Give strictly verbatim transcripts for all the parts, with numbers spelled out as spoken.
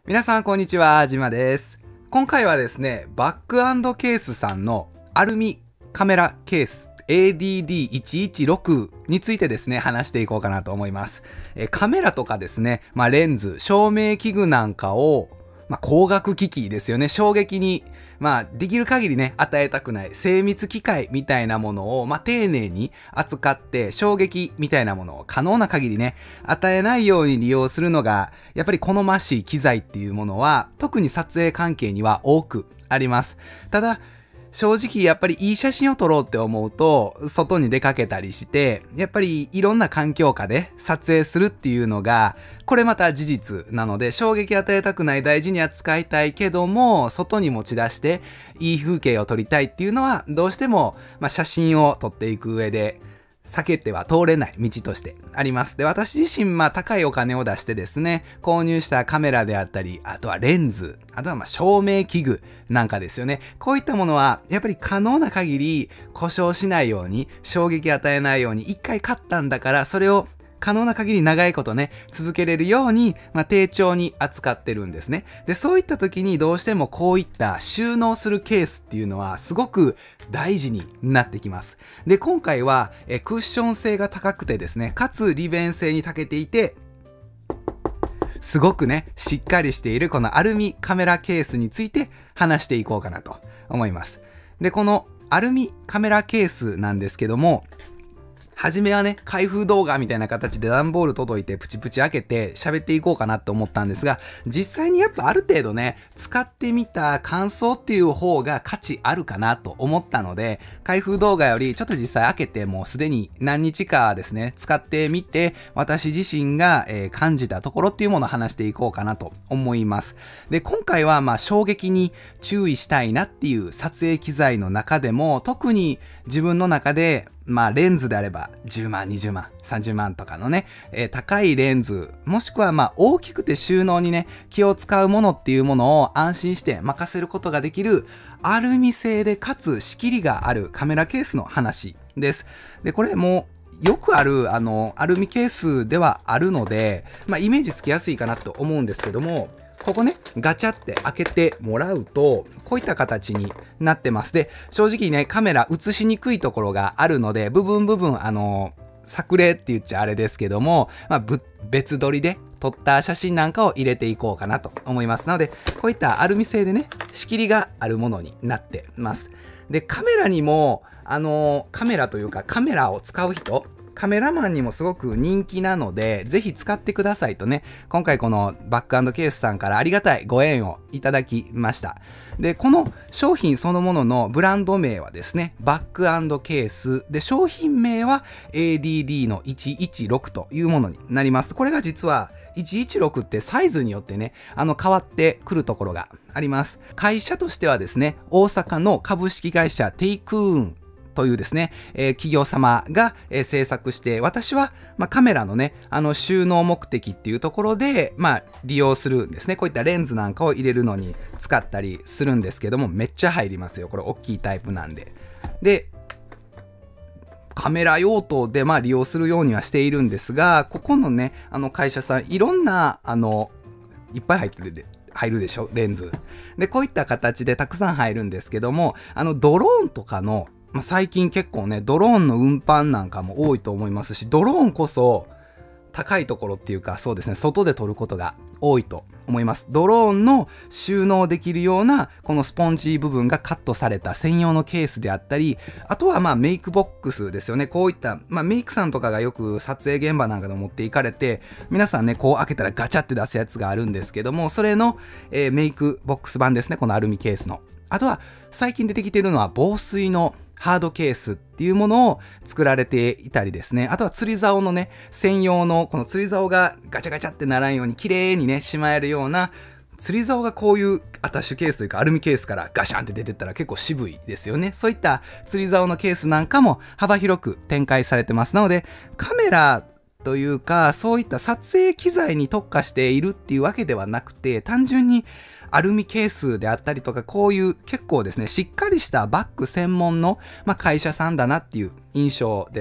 皆さんこんにちは、じまです。今回はですね、バック&ケースさんのアルミカメラケース エーディーディーいちいちろく についてですね、話していこうかなと思います。えカメラとかですね、まあ、レンズ、照明器具なんかを、まあ、光学機器ですよね、衝撃にまあ、できる限りね、与えたくない精密機械みたいなものを、まあ、丁寧に扱って、衝撃みたいなものを可能な限りね、与えないように利用するのが、やっぱり好ましい機材っていうものは、特に撮影関係には多くあります。ただ、正直やっぱりいい写真を撮ろうって思うと外に出かけたりしてやっぱりいろんな環境下で撮影するっていうのがこれまた事実なので衝撃与えたくない大事に扱いたいけども外に持ち出していい風景を撮りたいっていうのはどうしても、まあ、写真を撮っていく上で避けては通れない道としてあります。で、私自身、まあ、高いお金を出してですね、購入したカメラであったり、あとはレンズ、あとはまあ照明器具なんかですよね。こういったものは、やっぱり可能な限り故障しないように、衝撃与えないように、一回買ったんだから、それを可能な限り長いことね、続けれるように、まあ、丁重に扱ってるんですね。で、そういった時にどうしてもこういった収納するケースっていうのはすごく大事になってきます。で、今回はえクッション性が高くてですね、かつ利便性に長けていて、すごくね、しっかりしているこのアルミカメラケースについて話していこうかなと思います。で、このアルミカメラケースなんですけども、初めはね、開封動画みたいな形で段ボール届いてプチプチ開けて喋っていこうかなと思ったんですが、実際にやっぱある程度ね、使ってみた感想っていう方が価値あるかなと思ったので、開封動画よりちょっと実際開けてもうすでに何日かですね、使ってみて、私自身が、えー、感じたところっていうものを話していこうかなと思います。で、今回はまあ衝撃に注意したいなっていう撮影機材の中でも、特に自分の中でまあレンズであればじゅうまん、にじゅうまん、さんじゅうまんとかのね、えー、高いレンズ、もしくはまあ大きくて収納にね、気を使うものっていうものを安心して任せることができるアルミ製でかつ仕切りがあるカメラケースの話です。で、これもよくあるあのアルミケースではあるので、まあイメージつきやすいかなと思うんですけども、ここね、ガチャって開けてもらうと、こういった形になってます。で、正直ね、カメラ映しにくいところがあるので、部分部分、あの、作例って言っちゃあれですけども、まあ、別撮りで撮った写真なんかを入れていこうかなと思います。なので、こういったアルミ製でね、仕切りがあるものになってます。で、カメラにも、あの、カメラというか、カメラを使う人、カメラマンにもすごく人気なので、ぜひ使ってくださいとね、今回このバック&ケースさんからありがたいご縁をいただきました。で、この商品そのもののブランド名はですね、バック&ケースで、商品名は エーディーディー のいちいちろくというものになります。これが実はいちいちろくってサイズによってね、あの変わってくるところがあります。会社としてはですね、大阪の株式会社テイクーンというですね、えー、企業様が、えー、制作して、私は、まあ、カメラのね、あの収納目的っていうところで、まあ、利用するんですね。こういったレンズなんかを入れるのに使ったりするんですけども、めっちゃ入りますよ。これ大きいタイプなんで。で、カメラ用途でまあ利用するようにはしているんですが、ここのね、あの会社さん、いろんな、あの、いっぱい入ってるで。入るでしょ、レンズ。で、こういった形でたくさん入るんですけども、あのドローンとかのまあ、最近結構ね、ドローンの運搬なんかも多いと思いますし、ドローンこそ高いところっていうか、そうですね、外で撮ることが多いと思います。ドローンの収納できるような、このスポンジ部分がカットされた専用のケースであったり、あとはまあメイクボックスですよね。こういった、まあメイクさんとかがよく撮影現場なんかで持っていかれて、皆さんね、こう開けたらガチャって出すやつがあるんですけども、それの、えー、メイクボックス版ですね、このアルミケースの。あとは、最近出てきているのは防水のハードケースっていうものを作られていたりですね。あとは釣り竿のね、専用のこの釣り竿がガチャガチャってならんように綺麗にね、しまえるような釣り竿がこういうアタッシュケースというかアルミケースからガシャンって出てったら結構渋いですよね。そういった釣り竿のケースなんかも幅広く展開されてます。なのでカメラというかそういった撮影機材に特化しているっていうわけではなくて、単純にアルミケースであったりとか、こういう結構ですね、しっかりしたバッグ専門の、まあ、会社さんだなっていう印象です。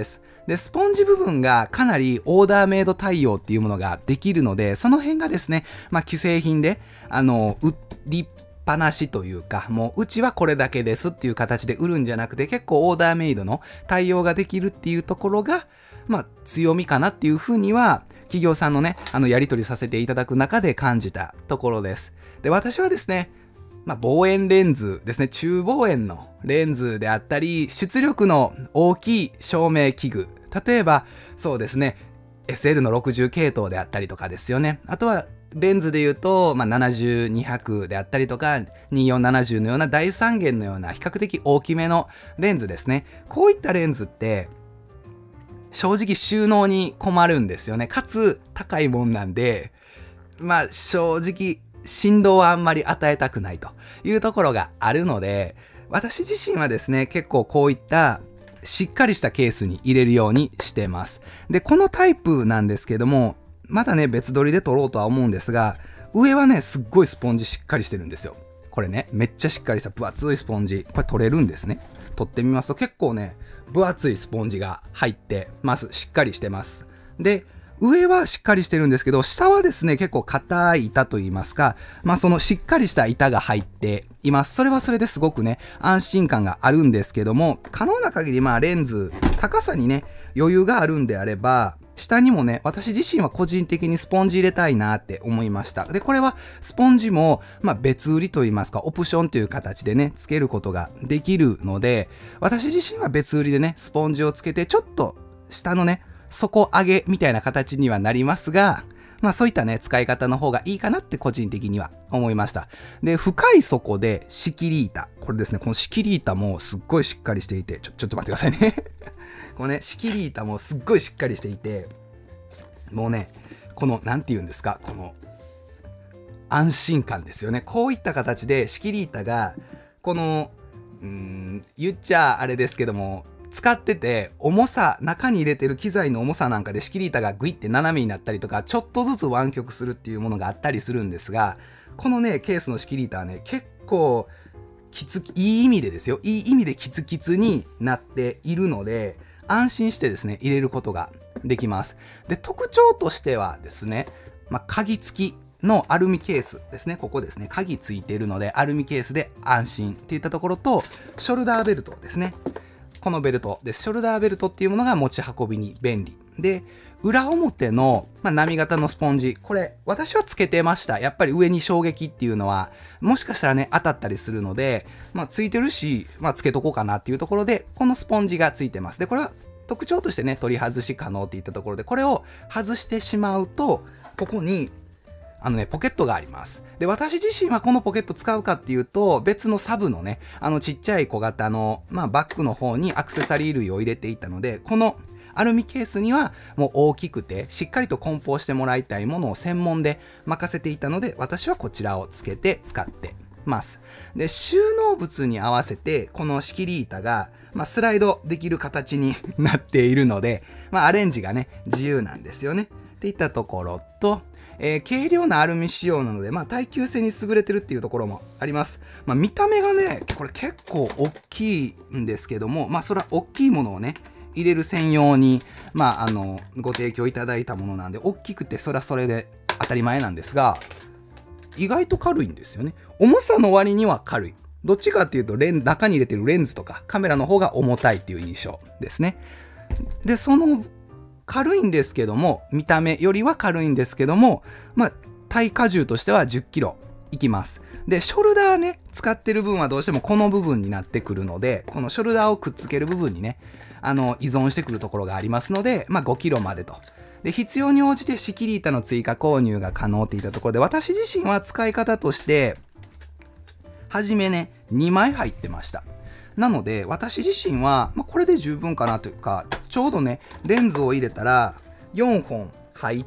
で、スポンジ部分がかなりオーダーメイド対応っていうものができるので、その辺がですね、まあ、既製品で、あの、売りっぱなしというか、もううちはこれだけですっていう形で売るんじゃなくて、結構オーダーメイドの対応ができるっていうところが、まあ、強みかなっていうふうには、企業さんのね、あの、やり取りさせていただく中で感じたところです。で、私はですね、まあ、望遠レンズですね、中望遠のレンズであったり、出力の大きい照明器具、例えば、そうですね、エスエル のろくじゅう系統であったりとかですよね。あとは、レンズで言うと、まあ、ななじゅう、にひゃくであったりとか、にじゅうよん、ななじゅうのような大三元のような比較的大きめのレンズですね。こういったレンズって、正直収納に困るんですよね。かつ、高いもんなんで、まあ、正直、振動はあんまり与えたくないというところがあるので、私自身はですね、結構こういったしっかりしたケースに入れるようにしてます。で、このタイプなんですけども、まだね、別撮りで撮ろうとは思うんですが、上はね、すっごいスポンジしっかりしてるんですよ。これね、めっちゃしっかりした分厚いスポンジ。これ取れるんですね。取ってみますと結構ね、分厚いスポンジが入ってます。しっかりしてます。で、上はしっかりしてるんですけど、下はですね、結構硬い板といいますか、まあそのしっかりした板が入っています。それはそれですごくね、安心感があるんですけども、可能な限りまあレンズ、高さにね、余裕があるんであれば、下にもね、私自身は個人的にスポンジ入れたいなって思いました。で、これはスポンジも、まあ、別売りといいますか、オプションという形でね、つけることができるので、私自身は別売りでね、スポンジをつけて、ちょっと下のね、底上げみたいな形にはなりますが、まあそういったね、使い方の方がいいかなって個人的には思いました。で、深い底で仕切り板。これですね、この仕切り板もすっごいしっかりしていて、ちょ、ちょっと待ってくださいね。このね、仕切り板もすっごいしっかりしていて、もうね、この、なんて言うんですか、この、安心感ですよね。こういった形で仕切り板が、この、うーん、言っちゃあれですけども、使ってて重さ、中に入れてる機材の重さなんかで仕切り板がグイって斜めになったりとか、ちょっとずつ湾曲するっていうものがあったりするんですが、このねケースの仕切り板はね結構きついい意味でですよ、いい意味でキツキツになっているので、安心してですね入れることができます。で、特徴としてはですね、まあ、鍵付きのアルミケースですね。ここですね、鍵ついているのでアルミケースで安心っていったところと、ショルダーベルトですね。このベルトです。ショルダーベルトっていうものが持ち運びに便利で、裏表の、まあ、波型のスポンジ、これ私はつけてました。やっぱり上に衝撃っていうのはもしかしたらね当たったりするので、まあ、ついてるし、まあ、つけとこうかなっていうところで、このスポンジがついてます。で、これは特徴としてね、取り外し可能っていったところで、これを外してしまうと、ここにあのね、ポケットがあります。で、私自身はこのポケット使うかっていうと、別のサブのね、あのちっちゃい小型の、まあ、バッグの方にアクセサリー類を入れていたので、このアルミケースにはもう大きくて、しっかりと梱包してもらいたいものを専門で任せていたので、私はこちらをつけて使ってます。で、収納物に合わせて、この仕切り板が、まあ、スライドできる形になっているので、まあ、アレンジがね、自由なんですよね。っていったところと、えー、軽量なアルミ仕様なので、まあ、耐久性に優れてるっていうところもあります。まあ、見た目がね、これ結構大きいんですけども、まあ、それは大きいものをね、入れる専用に、まあ、あの、ご提供いただいたものなんで、大きくて、それはそれで当たり前なんですが、意外と軽いんですよね。重さの割には軽い。どっちかっていうと、レン、中に入れてるレンズとかカメラの方が重たいっていう印象ですね。で、その、軽いんですけども、見た目よりは軽いんですけども、まあ、耐荷重としてはじゅっキロいきます。で、ショルダーね、使ってる分はどうしてもこの部分になってくるので、このショルダーをくっつける部分にね、あの、依存してくるところがありますので、まあ、ごキロまでと。で、必要に応じて仕切り板の追加購入が可能っていったところで、私自身は使い方として、はじめね、にまい入ってました。なので、私自身は、まあ、これで十分かなというか、ちょうどね、レンズを入れたら、よんほん入って、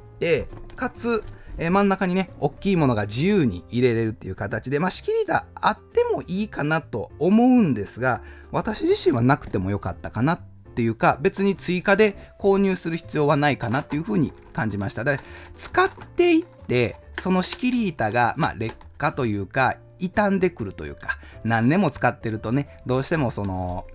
かつ、えー、真ん中にね、大きいものが自由に入れれるっていう形で、まあ、仕切り板あってもいいかなと思うんですが、私自身はなくてもよかったかなっていうか、別に追加で購入する必要はないかなっていうふうに感じました。で、使っていって、その仕切り板が、まあ、劣化というか、傷んでくるというか、何年も使ってるとね、どうしてもその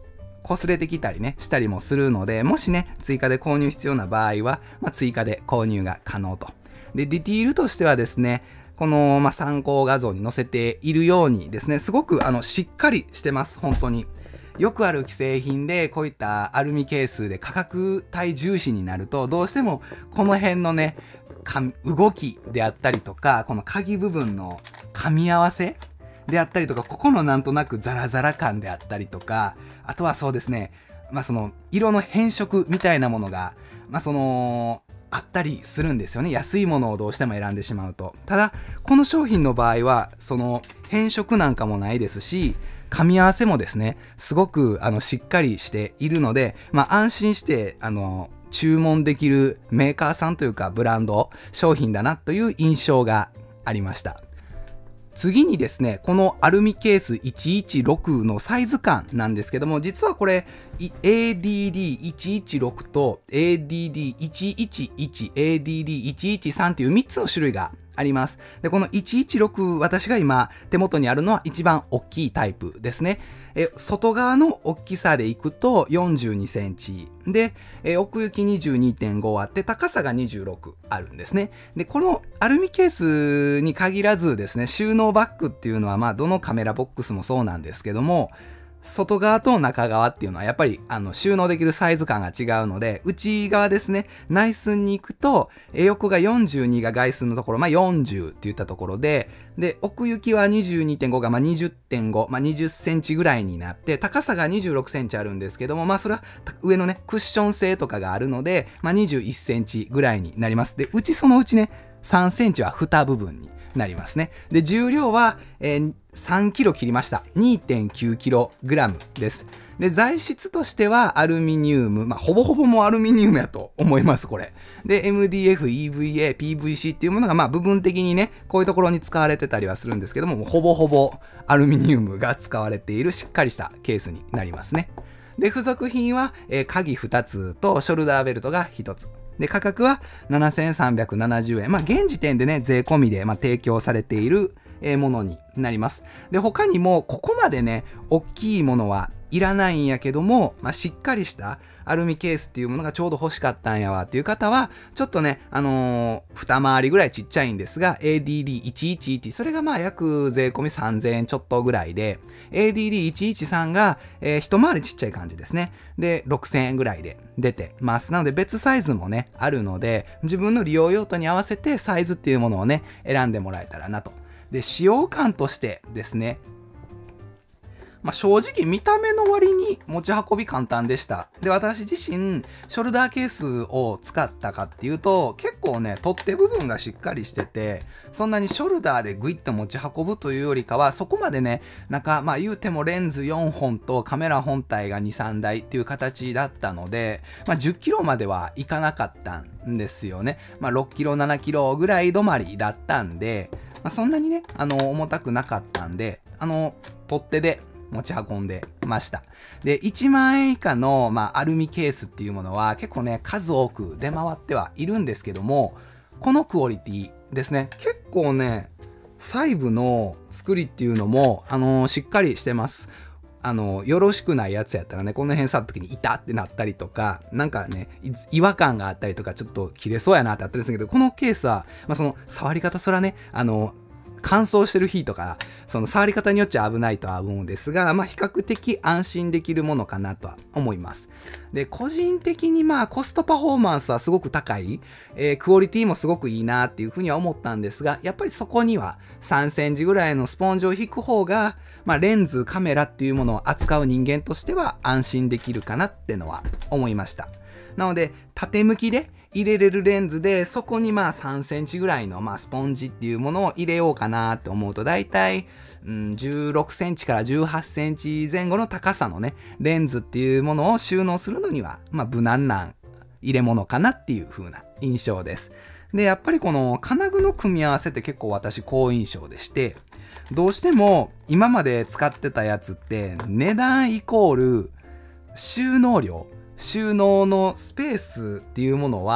擦れてきたりねしたりもするので、もしね追加で購入必要な場合は、まあ、追加で購入が可能と。でディティールとしてはですね、この、まあ、参考画像に載せているようにですね、すごくあのしっかりしてます。本当によくある既製品でこういったアルミケースで価格帯重視になると、どうしてもこの辺のね動きであったりとか、この鍵部分の噛み合わせであったりとか、ここのなんとなくザラザラ感であったりとか、あとはそうですね、まあその色の変色みたいなものが、まあそのあったりするんですよね。安いものをどうしても選んでしまうと。ただこの商品の場合はその変色なんかもないですし、噛み合わせもですねすごくあのしっかりしているので、まあ、安心してあの注文できるメーカーさんというかブランド商品だなという印象がありました。次にですね、このアルミケースいちいちろくのサイズ感なんですけども、実はこれ エーディーディーいちいちろく と エーディーディーいちいちいち、エーディーディーいちいちさんというみっつの種類があります。で、このいちいちろく、私が今手元にあるのは一番大きいタイプですね。え外側の大きさでいくとよんじゅうにセンチで、え奥行き にじゅうにてんご あって高さがにじゅうろくあるんですね。でこのアルミケースに限らずですね、収納バッグっていうのはまあどのカメラボックスもそうなんですけども、外側と中側っていうのはやっぱりあの収納できるサイズ感が違うので、内側ですね、内寸に行くと横がよんじゅうにが外寸のところ、まあ、よんじゅうっていったところで、で奥行きは にじゅうにてんご がまあ にじゅってんご、まあ、にじゅっセンチぐらいになって、高さがにじゅうろくセンチあるんですけども、まあそれは上のねクッション性とかがあるので、まあ、にじゅういっセンチぐらいになります。で内そのうちねさんセンチは蓋部分になりますね。で重量は、えー、さんキロ切りました。 にてんきゅうキログラム です。で材質としてはアルミニウム、まあほぼほぼもうアルミニウムやと思いますこれで。 エムディーエフ、イーブイエー、ピーブイシー っていうものがまあ部分的にねこういうところに使われてたりはするんですけども、もうほぼほぼアルミニウムが使われているしっかりしたケースになりますね。で付属品は、えー、鍵ふたつとショルダーベルトがひとつで、価格はななせんさんびゃくななじゅうえん。まあ、現時点でね、税込みで、まあ、提供されているものになります。で、他にも、ここまでね、大きいものはいらないんやけども、まあ、しっかりしたアルミケースっていうものがちょうど欲しかったんやわっていう方は、ちょっとね、あのー、二回りぐらいちっちゃいんですが、エーディーディーいちいちいち、それがまあ約税込みさんぜんえんちょっとぐらいで、エーディーディーいちいちさん が、えー、一回りちっちゃい感じですね。で、ろくせんえんぐらいで出てます。なので別サイズもね、あるので、自分の利用用途に合わせてサイズっていうものをね、選んでもらえたらなと。で、使用感としてですね、まあ、正直見た目の割に持ち運び簡単でした。で、私自身、ショルダーケースを使ったかっていうと、結構ね、取っ手部分がしっかりしてて、そんなにショルダーでグイッと持ち運ぶというよりかは、そこまでね、なんか、まあ言うてもレンズよんほんとカメラ本体がに、さんだいっていう形だったので、まあじゅっキロまではいかなかったんですよね。まあろっキロ、ななキロぐらい止まりだったんで、まあ、そんなにね、あの、重たくなかったんで、あの、取っ手で、持ち運んでました。で、いちまんえん以下の、まあ、アルミケースっていうものは結構ね、数多く出回ってはいるんですけども、このクオリティですね、結構ね、細部の作りっていうのも、あのー、しっかりしてます。あのー、よろしくないやつやったらね、この辺触った時に痛ってなったりとか、なんかね、違和感があったりとか、ちょっと切れそうやなってあったりするけど、このケースは、まあ、その触り方、それはね、あのー、乾燥してる日とか、その触り方によっちゃ危ないとは思うんですが、まあ比較的安心できるものかなとは思います。で、個人的にまあコストパフォーマンスはすごく高い、えー、クオリティもすごくいいなっていうふうには思ったんですが、やっぱりそこにはさんセンチぐらいのスポンジを引く方が、まあレンズ、カメラっていうものを扱う人間としては安心できるかなってのは思いました。なので、縦向きで入れれるレンズで、そこにまあさんセンチぐらいのまあスポンジっていうものを入れようかなって思うと、だいたい、うん、じゅうろくセンチからじゅうはちセンチ前後の高さのね、レンズっていうものを収納するのには、まあ無難な入れ物かなっていう風な印象です。で、やっぱりこの金具の組み合わせって結構私好印象でして、どうしても今まで使ってたやつって値段イコール収納量、収納のスペースっていうものは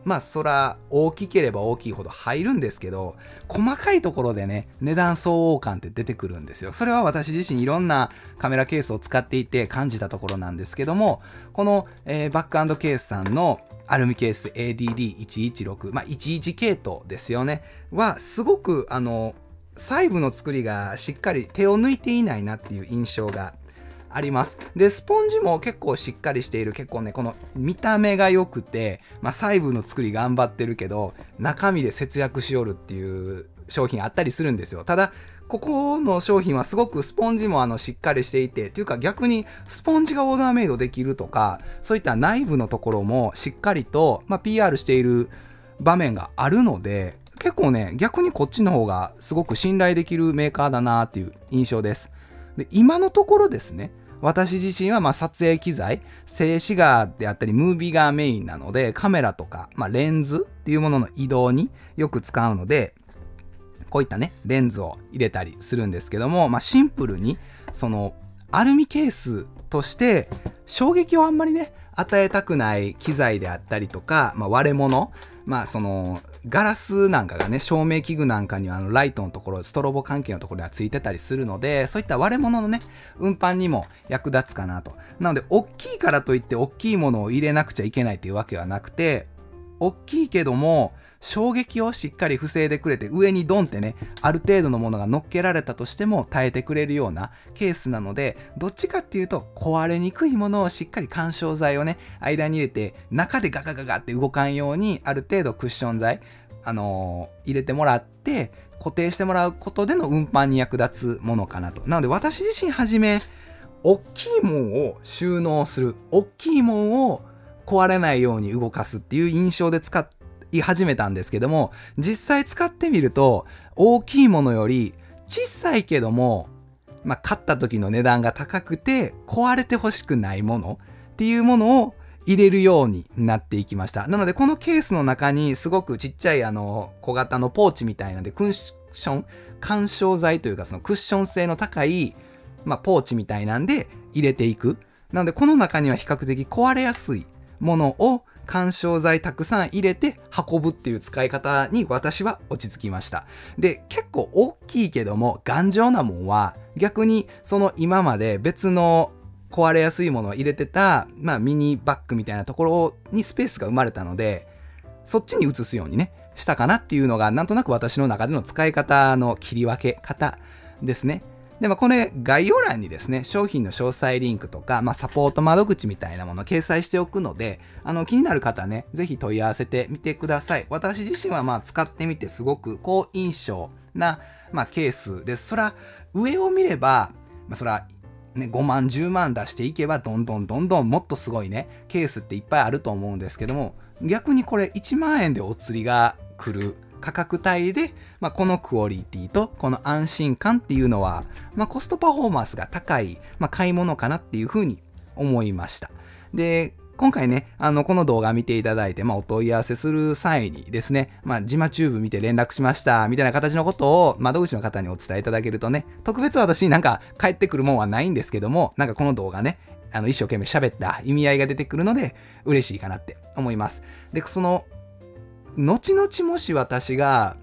まあそら大きければ大きいほど入るんですけど、細かいところでね値段相応感って出てくるんですよ。それは私自身いろんなカメラケースを使っていて感じたところなんですけども、この、えー、バック&ケースさんのアルミケース エーディーディーいちいちろく、まあじゅういち系統ですよね、はすごくあの細部の作りがしっかり手を抜いていないなっていう印象があります。で、スポンジも結構しっかりしている、結構ね、この見た目が良くて、まあ、細部の作り頑張ってるけど、中身で節約しよるっていう商品あったりするんですよ。ただ、ここの商品はすごくスポンジもあのしっかりしていて、っていうか逆にスポンジがオーダーメイドできるとか、そういった内部のところもしっかりと、まあ、ピーアール している場面があるので、結構ね、逆にこっちの方がすごく信頼できるメーカーだなっていう印象です。で、今のところですね、私自身はまあ撮影機材、静止画であったりムービーがメインなので、カメラとか、まあ、レンズっていうものの移動によく使うので、こういったね、レンズを入れたりするんですけども、まあ、シンプルに、その、アルミケースとして衝撃をあんまりね、与えたくない機材であったりとか、まあ、割れ物、まあそのガラスなんかがね、照明器具なんかにはあのライトのところ、ストロボ関係のところにはついてたりするので、そういった割れ物のね、運搬にも役立つかなと。なので、大きいからといって大きいものを入れなくちゃいけないっていうわけはなくて、大きいけども衝撃をしっかり防いでくれて、上にドンってね、ある程度のものが乗っけられたとしても耐えてくれるようなケースなので、どっちかっていうと壊れにくいものをしっかり緩衝材をね、間に入れて中でガガガガって動かんように、ある程度クッション材、あのー、入れてもらって固定してもらうことでの運搬に役立つものかなと。なので私自身はじめ、大きいもんを収納する、大きいもんを壊れないように動かすっていう印象で使って始めたんですけども、実際使ってみると大きいものより小さいけども、まあ、買った時の値段が高くて壊れてほしくないものっていうものを入れるようになっていきました。なのでこのケースの中にすごくちっちゃいあの小型のポーチみたいなんで、クッション緩衝材というかそのクッション性の高い、まあ、ポーチみたいなんで入れていく。なのでこの中には比較的壊れやすいものを緩衝材たくさん入れて運ぶっていう使い方に私は落ち着きました。で、結構大きいけども頑丈なもんは逆にその今まで別の壊れやすいものを入れてた、まあ、ミニバッグみたいなところにスペースが生まれたので、そっちに移すようにねしたかなっていうのがなんとなく私の中での使い方の切り分け方ですね。で、まあ、これ概要欄にですね、商品の詳細リンクとか、まあ、サポート窓口みたいなものを掲載しておくので、あの気になる方ね、ぜひ問い合わせてみてください。私自身はまあ使ってみてすごく好印象な、まあ、ケースです。そら上を見れば、まあ、そらね、ごまんじゅうまん出していけばどんどんどんどんもっとすごいねケースっていっぱいあると思うんですけども、逆にこれいちまんえんでお釣りが来る価格帯で、まあ、このクオリティとこの安心感っていうのは、まあ、コストパフォーマンスが高い、まあ、買い物かなっていうふうに思いました。で、今回ね、あのこの動画見ていただいて、まあ、お問い合わせする際にですね、まあ、ジマチューブ見て連絡しましたみたいな形のことを窓口の方にお伝えいただけるとね、特別私になんか返ってくるもんはないんですけども、なんかこの動画ね、あの一生懸命喋った意味合いが出てくるので嬉しいかなって思います。で、その後々もし私が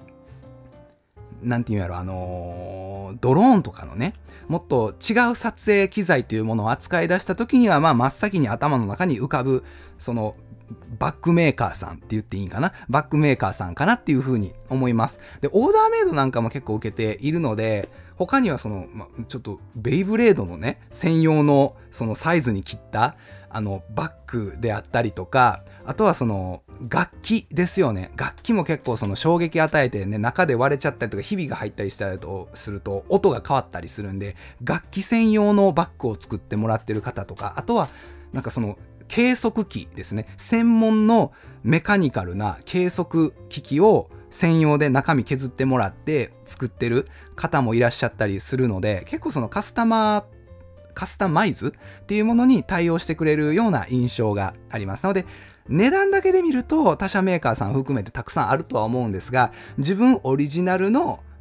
なんていうんやろ、あのー、ドローンとかのね、もっと違う撮影機材というものを扱い出した時には、まあ真っ先に頭の中に浮かぶそのバックメーカーさんって言っていいんかな、バックメーカーさんかなっていうふうに思います。で、オーダーメイドなんかも結構受けているので、他にはその、ま、ちょっとベイブレードのね専用のそのサイズに切ったあのバッグであったりとか、あとはその楽器ですよね。楽器も結構その衝撃与えてね、中で割れちゃったりとかひびが入ったりしたりとすると音が変わったりするんで、楽器専用のバッグを作ってもらってる方とか、あとはなんかその計測器ですね、専門のメカニカルな計測機器を専用で中身削ってもらって作ってる方もいらっしゃったりするので、結構そのカスタマーカスタマイズっていうものに対応してくれるような印象があります。なので値段だけで見ると他社メーカーさん含めてたくさんあるとは思うんですが、自分オリジナルの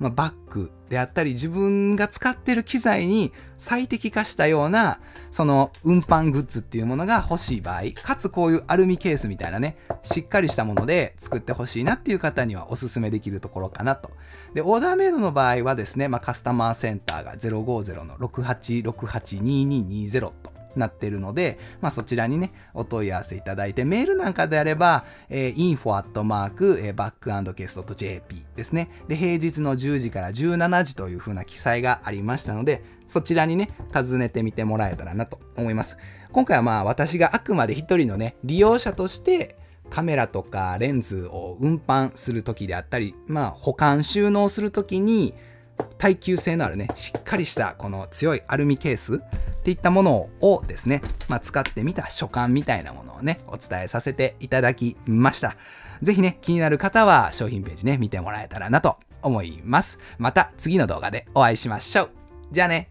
まあ、バッグであったり自分が使ってる機材に最適化したようなその運搬グッズっていうものが欲しい場合、かつこういうアルミケースみたいなねしっかりしたもので作ってほしいなっていう方にはおすすめできるところかなと。でオーダーメイドの場合はですね、まあ、カスタマーセンターが ゼロごゼロのろくはちろくはちにににゼロとなってるので、まあ、そちらにねお問い合わせいただいて、メールなんかであれば、えー、インフォ アットマーク バックアンドケース ドット ジェーピー ですね。で平日のじゅうじからじゅうしちじという風な記載がありましたので、そちらにね訪ねてみてもらえたらなと思います。今回はまあ私があくまで一人のね利用者としてカメラとかレンズを運搬する時であったり、まあ保管収納する時に耐久性のあるねしっかりしたこの強いアルミケースっていったものをですね、まあ、使ってみた所感みたいなものをねお伝えさせていただきました。ぜひね気になる方は商品ページね見てもらえたらなと思います。また次の動画でお会いしましょう。じゃあね。